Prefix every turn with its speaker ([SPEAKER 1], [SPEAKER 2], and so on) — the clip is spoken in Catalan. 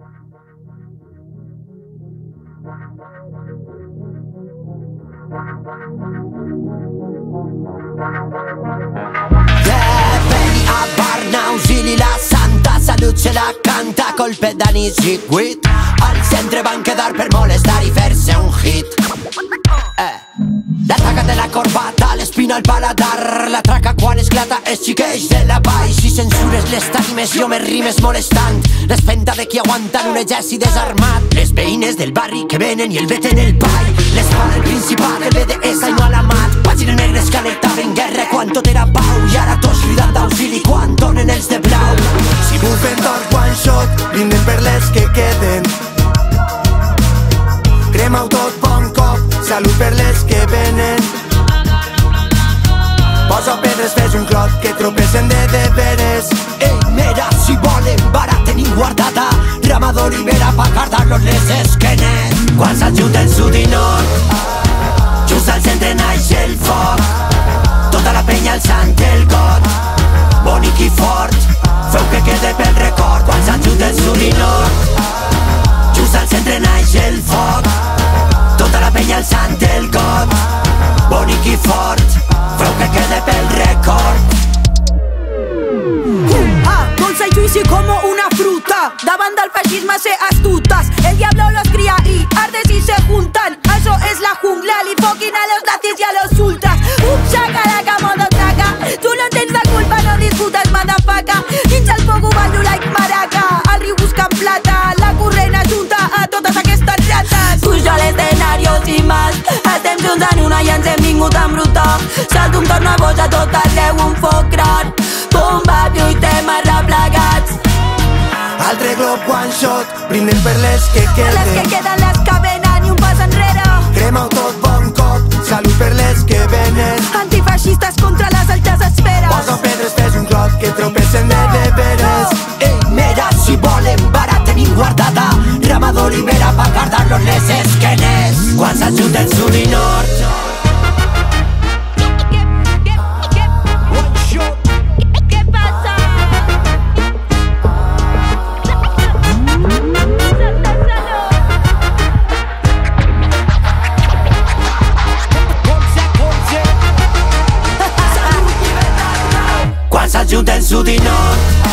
[SPEAKER 1] Veni a Barna, ausili la santa, salut se la canta, colpet d'anís i cuit. Al centre van quedar per molestar i fer-se un hit. La traca de la corbata, l'espina al paladar, la traca quan esclata es xiqueix de la vall. Si censures les tarimes jo me rimes molestant, l'espenta de qui aguanten un exèrcit desarmat. Les veïnes del barri que venen i el veten el ball, l'escola, el principal, el BDS i no a la mat. Pàgines negres que alertaven guerra quan tot era pau, i ara tots cridant d'auxili quan tornen els de blau.
[SPEAKER 2] Si bufen tot one shot, brinden per les que queden. Crema-ho tot bon cop, salut per les que venen. Posa pedres, fes un clot, que tropessen de veres.
[SPEAKER 1] Ei, mira, si volen, vara tenim guardada rama d'olivera pa cardar-los les esquenes. Quan s'ajunten sud i nord, just al centre naix el foc. Tota la penya alçant el got, bonic i fort, feu que quede pel record. Quan s'ajunten sud i nord, just al centre naix el foc. Tota la penya alçant el got, bonic i fort, feu que quede pel record.
[SPEAKER 3] Dulce y juicy como una fruta, davant del fascisme ser astutas. El diablo los cría y arde si se juntan. Eso es la jungla, li foquin a los nazis y a los ultras. Shakalaka, modo traca, tu no tens la culpa, no discutes, motherfucker. Dins el foc ho ballo like maraca, al riu buscant plata, la corrent ajunta a totes aquestes rates. Pujo a l'escenari sin más, estem junts en una i ens hem vingut a embrutar. Salto un torn a boja tot arreu, un foc gran, bomba, lluitem arreplegats.
[SPEAKER 2] Altre glob one shot, brinden per les que queden.
[SPEAKER 3] Les que queden, les que venen i un pas enrere.
[SPEAKER 2] Crema-ho tot bon cop, salut per les que venen.
[SPEAKER 3] Antifeixistes contra les altes esferes.
[SPEAKER 2] Posa pedres, fes un clot, que tropessen de veres.
[SPEAKER 1] Ei, mira, si volen, vara tenim guardada rama d'olivera pa cardar-los les esquenes. Quan s'ajunten sud i nord, s'ajunten sud i nord,